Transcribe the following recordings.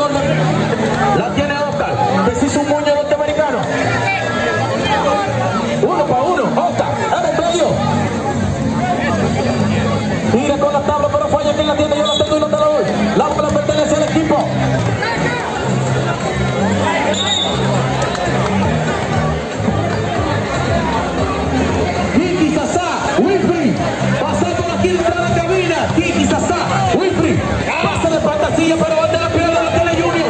jugador. La tiene Oscar, que se hizo un muño norteamericano. 1 para 1, Oscar, en el medio. Tira con la tabla, pero falla. ¿Quién la tiene? Yo la tengo y no te la doy. La bola pertenece al equipo. Kiki Sasá, Wilfried, pasando aquí dentro de la cabina. Kiki Sasá, Wilfried, pasa de fantasía, pero ante la pierna la tiene Junior.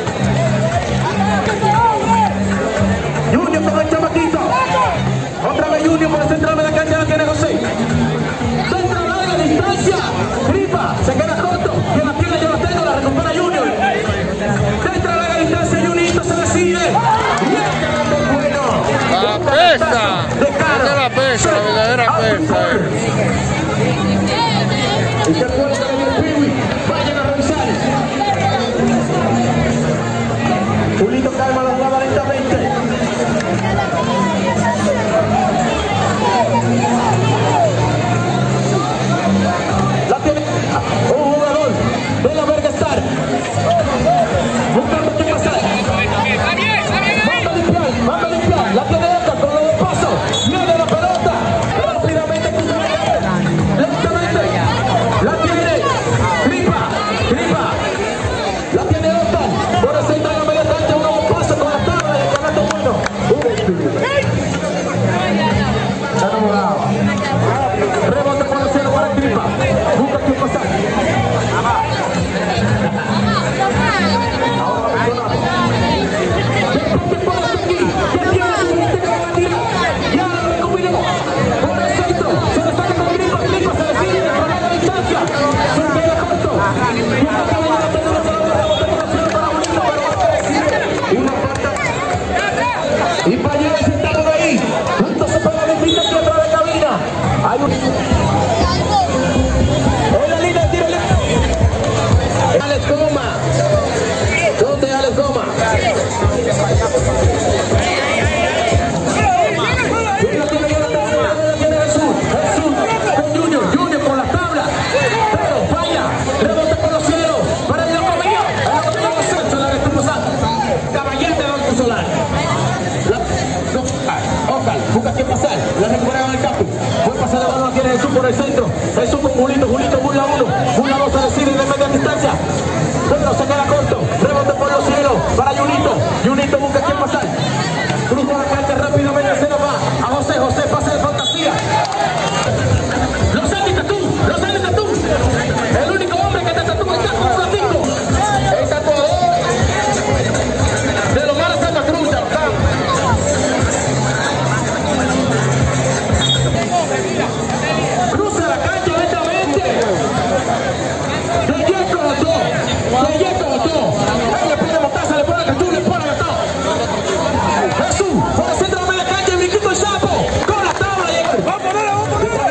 Junior con el chamaquito. Otra vez Junior por el central de la cancha, la tiene José. Centro larga distancia. Gripa, se queda corto. Que la tiene, yo la tengo, la recupera Junior. Centro larga distancia, Junito se decide. Y este es bueno. La pesa. Esta es la pesa, la verdadera pesa. Y que puede que viene el Piwi. Vayan a revisar. Julito calma la jugada lentamente. La tiene un jugador de la Vergestar. Buscando que pasar. Manda a limpiar. La tiene Oscar con los dos pasos. Viene la pelota. Rápidamente. Lentamente. La tiene. Gripa. La tiene Oscar. Por el centro de la media cancha. Uno dos pasos con la tabla y el canasto bueno. Está enamorado. Rebote por el cielo para Gripa. Busca que pasar. Y para allá sentado ahí, juntos se pega la pista aquí atrás de la cabina. Hay un... En la línea, tírale. Alex Goma. ¿Dónde es Alex Goma? Jesús con Junior con la tabla. Pero falla. Rebote por los cielos. Para el loco mío. El loco mío va a ser Solar Espinosa. Caballete de Banco Solar. Oscar, busca que pasar. La recuperaron el campo. Buen pase de balón, tiene Jesús por el centro. Jesús con Julito burla 1. Burla 2 se decide de media distancia. Pero se queda corto. Rebote por los cielos para Junito. Junito busca que pasar. Cruza la cancha rápidamente, se la va a José. José pase de fantasía. Los Andy Tatú. El único hombre que te tatúa está con Francisco. El tatuador de los malos Santa Cruz. Cruza la cancha lentamente. Se llega con los dos. Él le pide botaza, le pone Jesús, le pone a todo. Jesús, por el centro de la cancha, y brinquito el sapo. Con la tabla. Vamos a ponerla.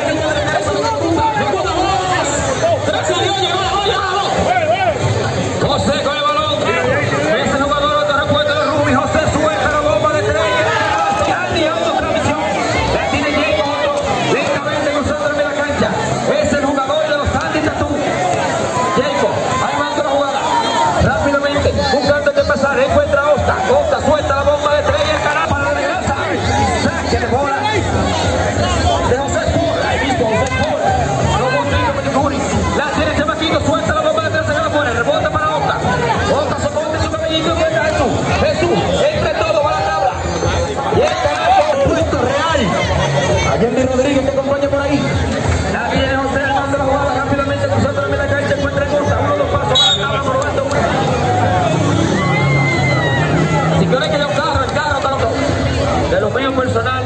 Gracias a Dios, llegó la bola. José con el balón. Ese jugador de recuerdo de Rubí. José suelta la bomba de 3. Andy autotransmisión. La tiene Diego lentamente cruzando en la cancha. Es el jugador de los Andy Tatú. Diego, ahí manda la jugada. Rápidamente, buscando que pasar. Encuentra a Osta. Osta suelta la bomba de 3 y el canal para la venganza. Saque de bola. De José Sport. Ahí mismo, José Sport. La tiene Chamaquito, suelta la bomba de 3, se queda fuera. Rebota para Osta. Osta soporte su cabellito, encuentra a Jesús. Jesús, entre todo va la tabla. Y el canal puesto real. Allende Rodríguez te acompaña por ahí. La viene José armando la jugada rápidamente, cruzando la media cancha, encuentra en Costa. 1 2 pasos, va la tabla, probando uno. Si quieres que yo el carro tanto. De lo mío personal.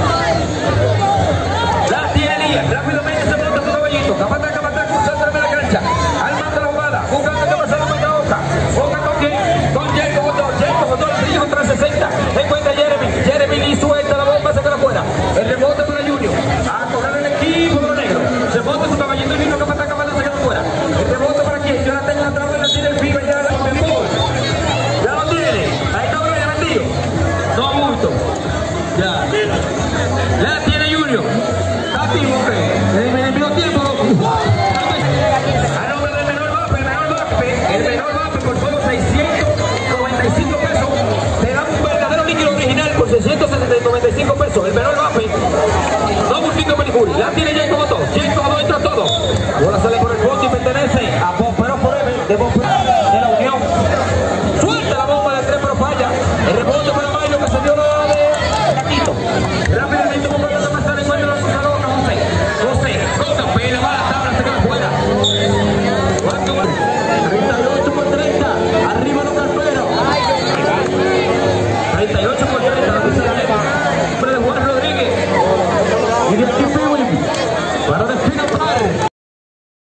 La tiene Elías, rápidamente se monta su cabellito. Capataz, cruzando la media cancha. Armando la jugada, buscando que pasa la meta Oca. Oca con quién? Con Jacob botó el trillo contra 60. Encuentra a Jeremy. Jeremy Lee suelta la bomba, se queda fuera. El rebote para Junior. esfuerzo, el menor Mbappé. No Busquito Pericuri, la tiene Jacob Otto. Jacob entra todo. La bola sale por el fondo y pertenece a Bob Pero Forever de Bob.